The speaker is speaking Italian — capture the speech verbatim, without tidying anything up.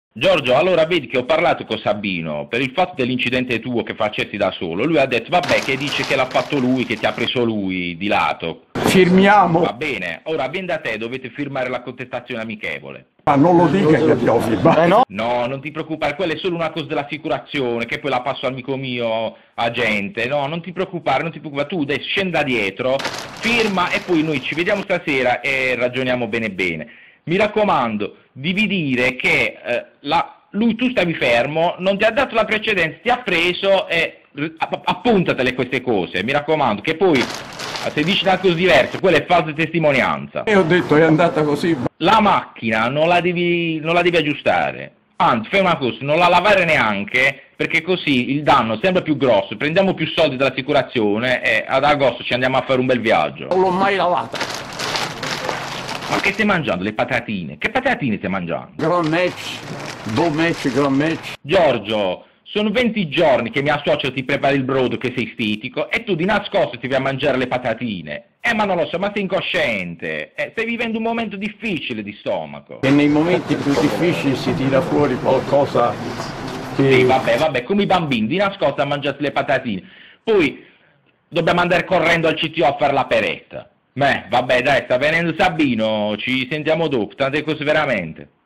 Giorgio, allora vedi che ho parlato con Sabino per il fatto dell'incidente tuo che facessi da solo. Lui ha detto, vabbè, che dice che l'ha fatto lui, che ti ha preso lui di lato. Firmiamo. Va bene, ora vieni da te, dovete firmare la contestazione amichevole. Ma non lo dica che abbiamo firmato. Eh no? No, non ti preoccupare, quella è solo una cosa dell'assicurazione, che poi la passo al amico mio agente. No, non ti preoccupare, non ti preoccupare. Tu adesso scenda dietro, firma e poi noi ci vediamo stasera e ragioniamo bene bene. Mi raccomando, devi dire che eh, la, lui, tu stavi fermo, non ti ha dato la precedenza, ti ha preso e appuntatele queste cose, mi raccomando, che poi se dici una cosa diversa, quella è falsa testimonianza. E ho detto è andata così. La macchina non la devi, non la devi aggiustare, anzi fai una cosa, non la lavare neanche, perché così il danno sembra più grosso, prendiamo più soldi dall'assicurazione e ad agosto ci andiamo a fare un bel viaggio. Non l'ho mai lavata. Ma che stai mangiando? Le patatine? Che patatine stai mangiando? Gran match, due match, gran match. Giorgio, sono venti giorni che mia suocera ti prepara il brodo che sei stitico e tu di nascosto ti vai a mangiare le patatine. Eh ma non lo so, ma sei incosciente. Eh, stai vivendo un momento difficile di stomaco. E nei momenti più difficili si tira fuori qualcosa che... Sì, vabbè, vabbè, come i bambini, di nascosto a mangiarsi le patatine. Poi dobbiamo andare correndo al C T O a fare la peretta. Beh, vabbè, dai, sta venendo Sabino, ci sentiamo dopo, tante cose veramente.